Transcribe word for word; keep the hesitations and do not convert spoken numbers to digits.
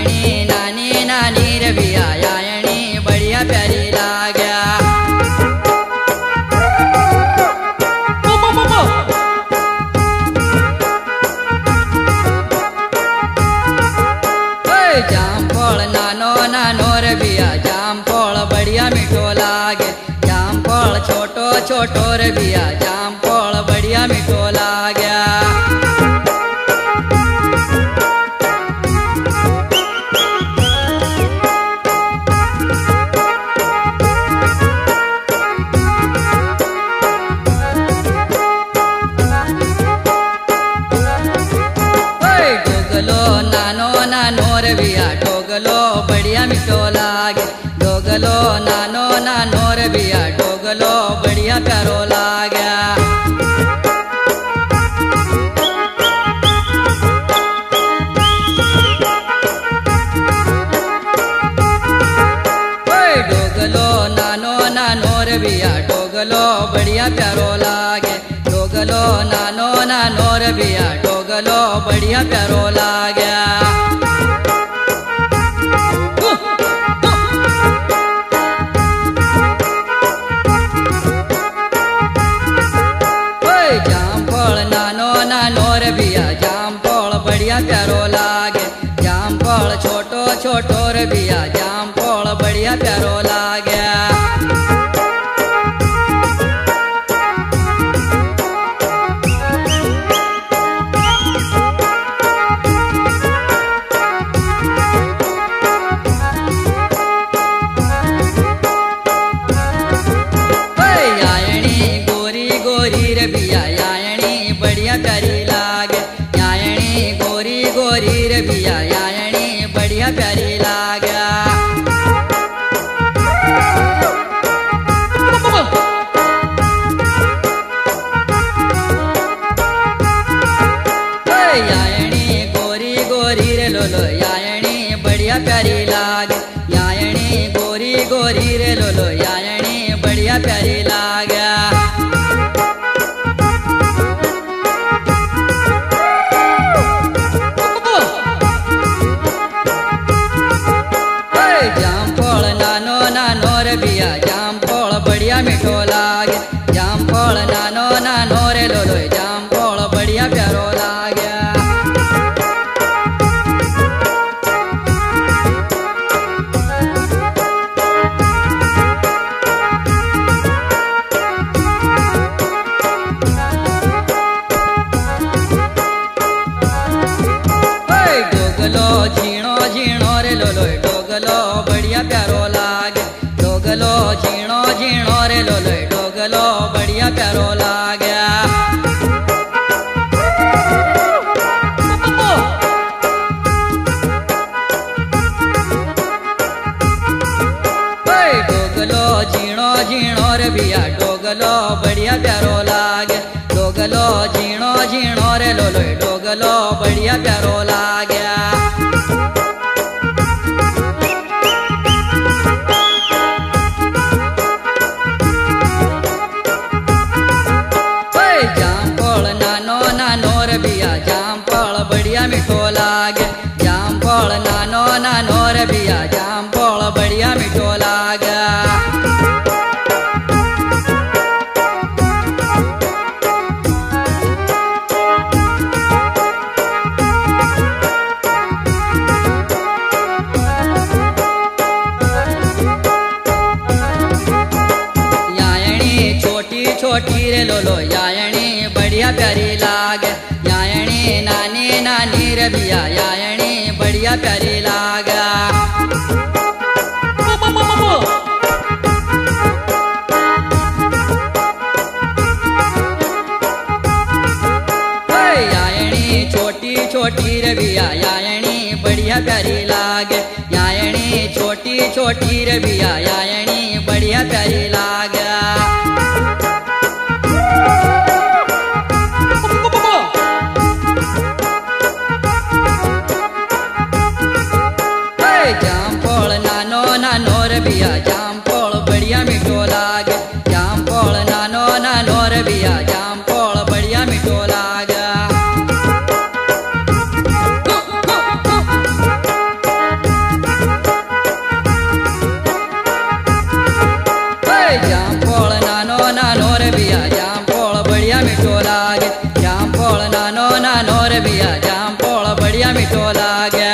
यायणी नानी नानी रे बिया यायणी बढ़िया प्यारी लाग्या। जामफळ नानो नानो रे बिया जामफळ बढ़िया मीठो लागे। जामफळ छोटो छोटो रे बिया जामफळ बढ़िया मीठो लाग्या। नानो नानो रे बिया डोगलो बढ़िया मीठो लागे। डोगलो नानो नानो रे बिया डोगलो बढ़िया प्यारो लाग्या। डोगलो नानो नानो रे बिया डोगलो बढ़िया प्यारो लागे। डोगलो नानो नानो रे बिया डोगलो बढ़िया प्यारो लाग्या। जामफळ नानो नानो रे बिया जामफळ बढ़िया प्यारो लागे। जामफळ छोटो छोटो रे बिया जामफळ बढ़िया प्यारो लाग्या। प्यारी लागे यायणी गोरी गोरी रे बिया यायणी बढ़िया प्यारी लाग्या। यायणी गोरी गोरी रे लोलो यायणी बढ़िया प्यारी लागे। यायणी गोरी गोरी रे लोलो यायणी बढ़िया प्यारी लाग्या। जामफळ नानो नानो रे बिया जामफळ बढ़िया मीठो लागे। जामफळ नानो नानो रे लोलो जामफळ बढ़िया प्यारो लाग्या। डोगलो झीणो झीणो रे लोलो डोगलो बढ़िया प्यारो लागे। डोगलो झीणो झीणो रे लोलो डोगलो बढ़िया प्यारो लाग्या। डोगलो झीणो झीणो रे बिया डोगलो बढ़िया प्यारो लागे। डोगलो झीणो झीणो रे लोलो डोगलो बढ़िया प्यारो लाग्या। जामफळ नानो नानो रे बिया जामफळ बढ़िया मीठो लागे। जामफळ नानो नानो रे बिया जामफळ बढ़िया मीठो लाग्या। यायणी छोटी छोटी रे लोलो यायणी बढ़िया प्यारी लागे। यायणी नानी नानी रे बिया यायणी बढ़िया प्यारी लाग्या। यायणी छोटी छोटी रे बिया यायणी बढ़िया प्यारी लागे। यायणी छोटी छोटी रे बिया यायणी बढ़िया प्यारी लाग्या। जामफळ नानो नानो रे बिया जामफळ बढ़िया मीठो लागे। जामफळ नानो नानो रे बिया जामफळ बढ़िया मीठो लाग्या। मीठो लागे।